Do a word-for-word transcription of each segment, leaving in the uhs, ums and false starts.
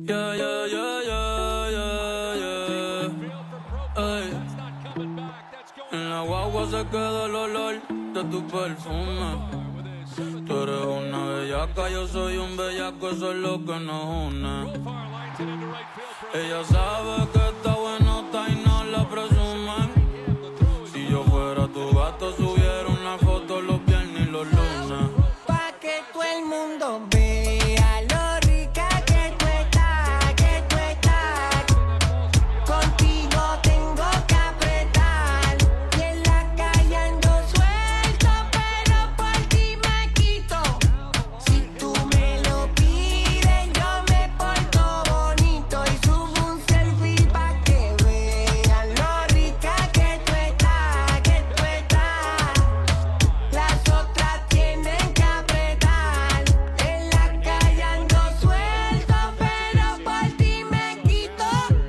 Yeah, yeah, yeah, yeah, yeah, yeah. Ey. En la guagua se queda el olor de tu perfume. Tú eres una bellaca, yo soy un bellaco, eso es lo que nos une. Ella sabe que está buenota y no la presume. Si yo fuera tu gato, subiera una foto los viernes y los lunes. Pa' que todo el mundo vea lo rica que tú estás, que tú estás. Contigo tengo que apretar. Y en la calle ando suelto, pero por ti me quito. Si tú me lo pides, yo me porto bonito. Y subo un selfie pa' que vean lo rica que tú estás, que tú estás. Las otras tienen que apretar. En la calle ando suelto, pero por ti me quito.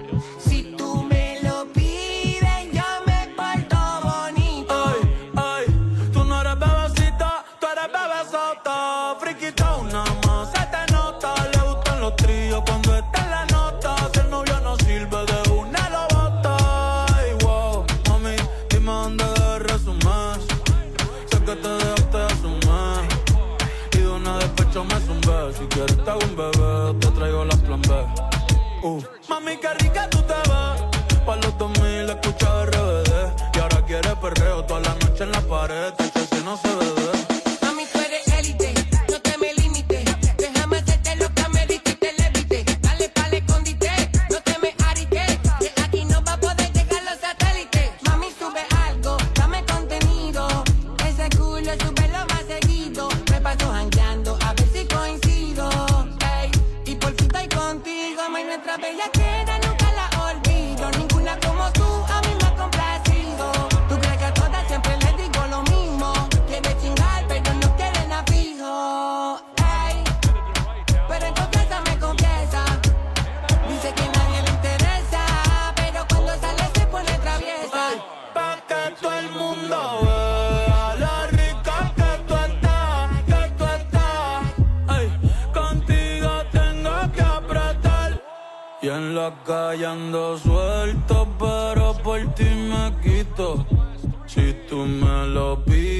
Si tú me lo pides, yo me porto bonito. Ay, ay, tú no eres bebecita, tú eres bebesota. Friquita una más, se te nota. Le gustan los tríos cuando está en la nota. Si el novio no sirve, de una lo bota. Ay, wow, mami, dime dónde debes resumir. Sé que te dejaste de asumir. Y de una despecho me zumbé. Si quieres te hago un bebé, te traigo la plan B. Uh. Mami, qué rica tú te ves. Pa' los dos mil escucha R B D. Y ahora quiere perreo toda la noche en la pared. Dice que no se bebe. Mami, tú eres élite, no te me limites. Déjame hacerte lo que me diste y te levite. Dale pa'l escondite, no te me ariques. Que aquí no va a poder llegar los satélites. Mami, sube algo, dame contenido. Ese culo sube lo más seguido. Me paso jangueando a ver si coincido. Ey, y por fin estoy contigo. Mami, nuestra bellaquera nunca la olvido. Ninguna como tú a mí me ha complacido. Tú crees que a todas siempre les digo lo mismo. Quiere chingar, pero no quiere nada fijo. Ey, pero en confianza me confiesa. Dice que nadie le interesa, pero cuando sale se pone traviesa. Pa' que todo el mundo vea lo rica que tú estás, que tú estás. Ay, contigo tengo que apretar. Y en la calle ando suelto, pero por ti me quito. Si tú me lo pides.